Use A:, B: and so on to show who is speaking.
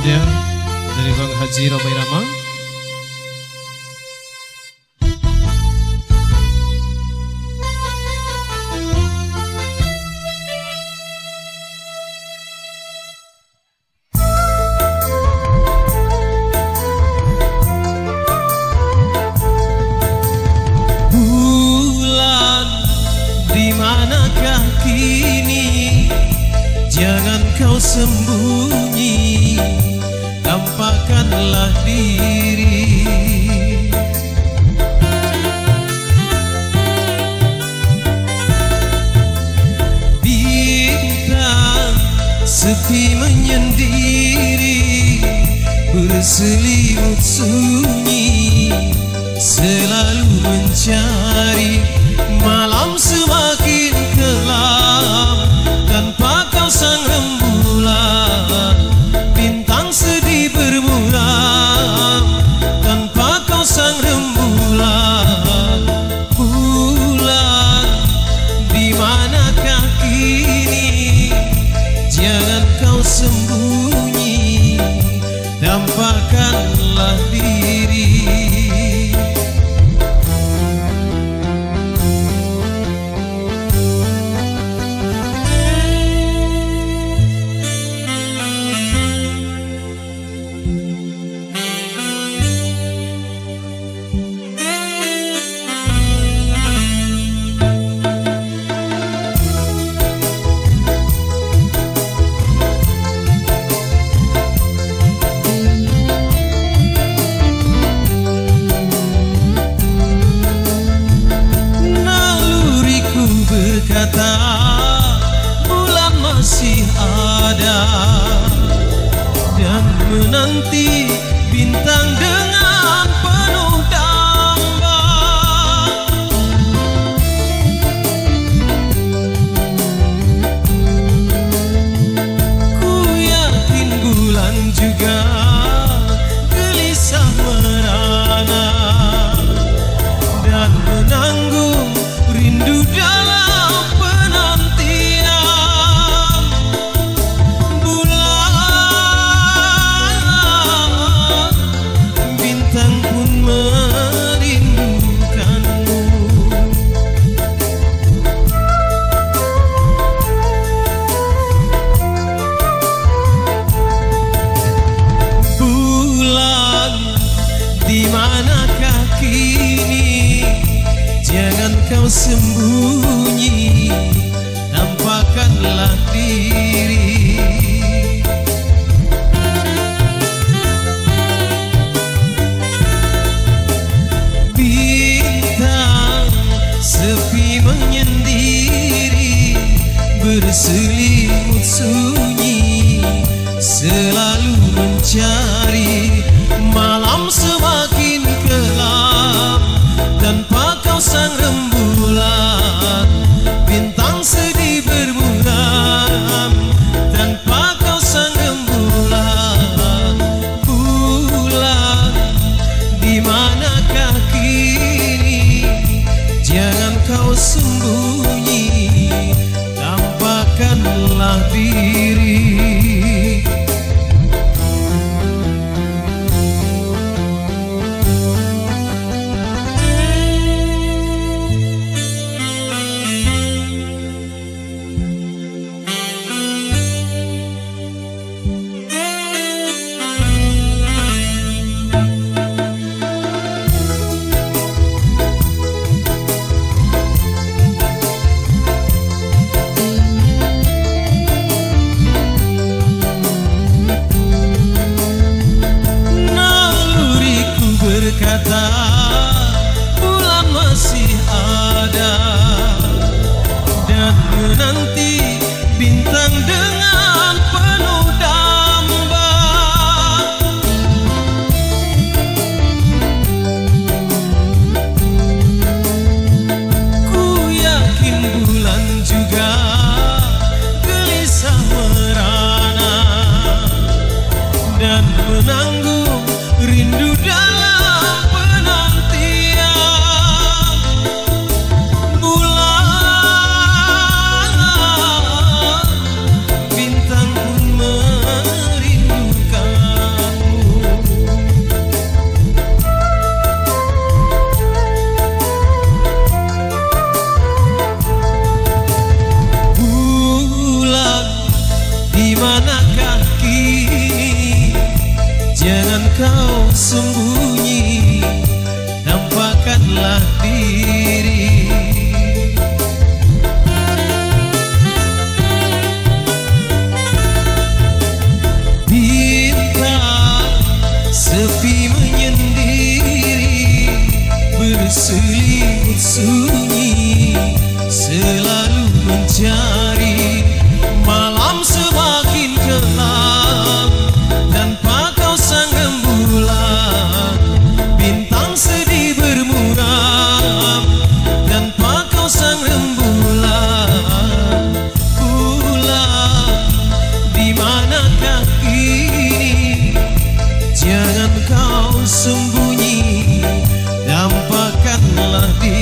A: hadiah dari Bang Haji Romai Rama.
B: Bulan, di manakah kini? Jangan kau sembunyi, tampakkanlah diri. Bintang sepi menyendiri, berselimut sunyi, selalu mencari. Malam semakin kelam tanpa kau sang rembulan, bintang sedih bermuram tanpa kau sang rembulan. Bulan, di manakah kini? Jangan kau sembunyi, tampakkanlah diri. Berkata bulan masih ada dan menanti bintang dengan penuh damba. Ku yakin bulan juga gelisah merana dan menanggung rindu dalam penantian. Bulan, bintang pun merindukanmu. Bulan, di manakah kini? Jangan kau sembunyi, tampakkanlah diri. Bintang sepi menyendiri, berselimut sunyi, selalu mencari. Malam semakin kelam tanpa kau sang rembulan, bintang sedih bermuram tanpa kau sang rembulan. Bulan, di manakah kini? Jangan kau sembunyi, tampakkanlah diri. Berkata bulan masih ada dan menanti bintang dengan penuh damba. Ku yakin bulan juga gelisah merana dan menanggung rindu dalam penantian. Bulan, bintang pun merindukan. kau sembunyi, nampakkanlah diri. Bintang sepi menyendiri, berselimut sunyi, selalu mencari. Malam semakin gelap, tanpa kau sang rembulan. Bintang sedih bermuram, tanpa kau sang rembulan. Pulang, di manakah kini? Jangan kau sembunyi, nampakkanlah diri.